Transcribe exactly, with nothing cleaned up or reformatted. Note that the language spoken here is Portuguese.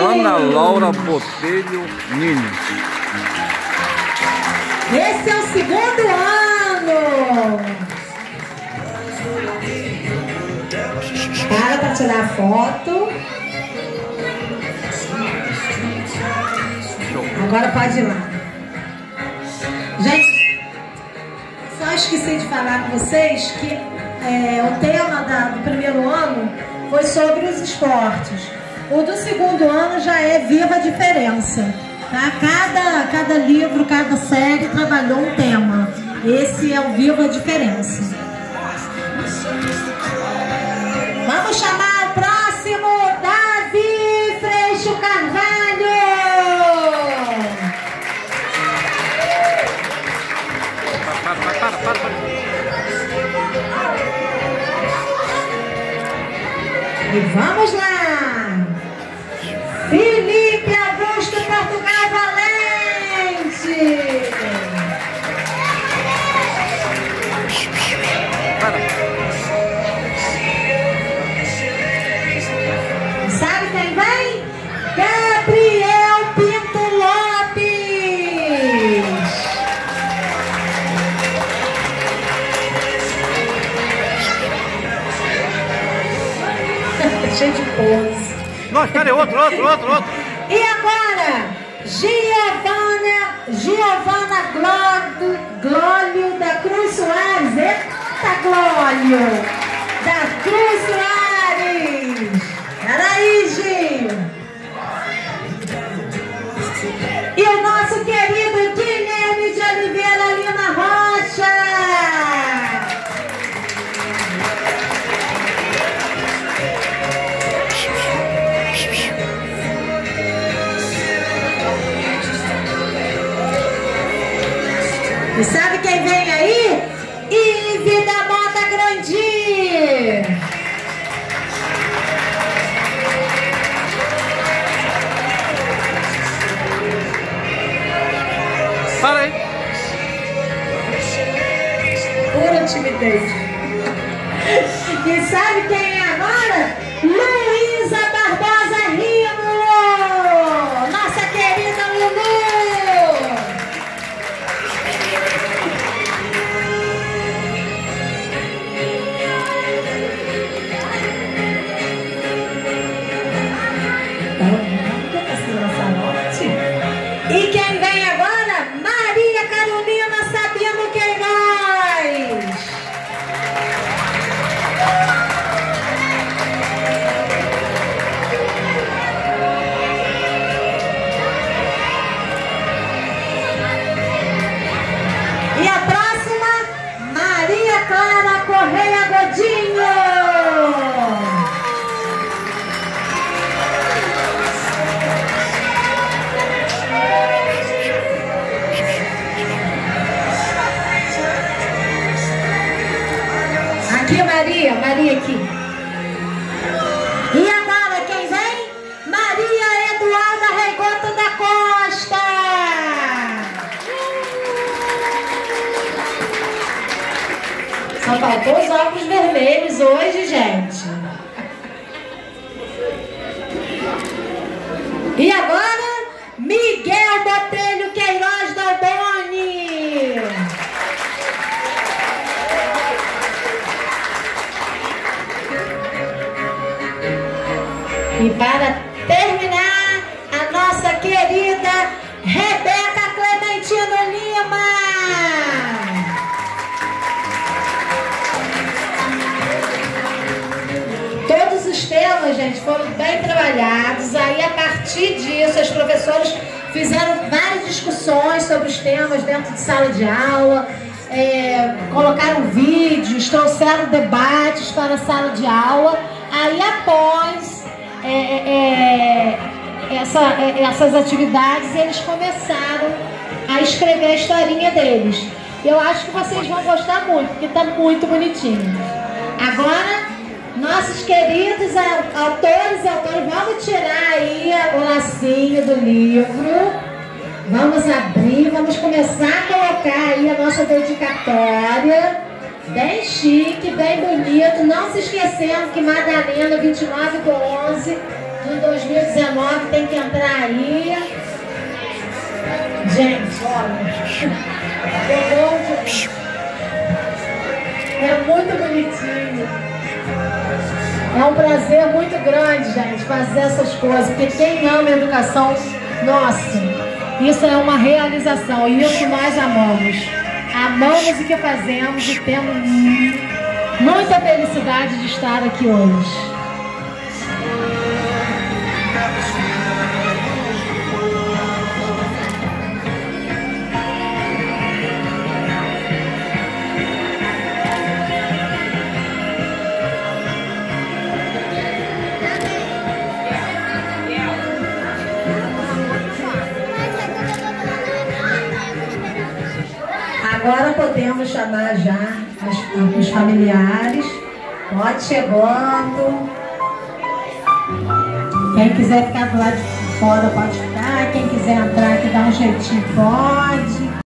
Ana Laura Botelho Nunes. Esse é o segundo ano. Para para tirar a foto. Agora pode ir lá. Gente, só esqueci de falar com vocês que é, o tema da, do primeiro ano foi sobre os esportes. O do segundo ano já é Viva a Diferença. Tá? Cada, cada livro, cada série trabalhou um tema. Esse é o Viva a Diferença. Vamos chamar o próximo, Davi Freixo Carvalho. Para, para, para, para. E vamos lá. Felipe Augusto Portugal Valente. Sabe quem vem? Gabriel Pinto Lopes. Cheio de pose. Não, espera aí, outro, outro, outro, outro. E agora, Giovana, Giovana Glódio, Glódio da Cruz Soares. Eita, Glódio da Cruz Soares. Peraí, Gil. E o nosso querido Guilherme de Oliveira Lima Rocha. E sabe quem vem aí? Ive da Mota Grandi. Para aí. Pura timidez. E sabe quem é agora? Luísa Barbosa Rimo. Nossa querida Lulu. E quem vem agora? Maria Carolina Sabino Queiroz. E a próxima, Maria Clara Correia Godinho. Aqui, Maria, Maria aqui. E agora quem vem? Maria Eduarda Regoto da Costa. Só faltou os óculos vermelhos hoje, gente. E agora, Miguel Botelho Queiroz da Alboni. E para terminar, a nossa querida Rebeca Clementino Lima. Todos os temas, gente, foram bem trabalhados. Aí, a partir disso, as professoras fizeram várias discussões sobre os temas dentro de sala de aula. É, colocaram vídeos, trouxeram debates para a sala de aula. Aí, após É, é, essa, é, essas atividades, eles começaram a escrever a historinha deles. Eu acho que vocês vão gostar muito, porque está muito bonitinho. Agora, nossos queridos autores e autores, vamos tirar aí o lacinho do livro. Vamos abrir, vamos começar a colocar aí a nossa dedicatória. Bem chique, bem bonito. Não se esquecendo que Madalena, vinte e nove do onze de dois mil e dezenove, tem que entrar aí. Gente, olha. Eu morro de... É muito bonitinho. É um prazer muito grande, gente, fazer essas coisas. Porque quem ama a educação, nossa, isso é uma realização. E isso nós amamos. Amamos o que fazemos e temos muita felicidade de estar aqui hoje. Agora podemos chamar já os, os familiares. Pode chegando. Quem quiser ficar do lado de fora pode ficar. Quem quiser entrar aqui dar um jeitinho pode.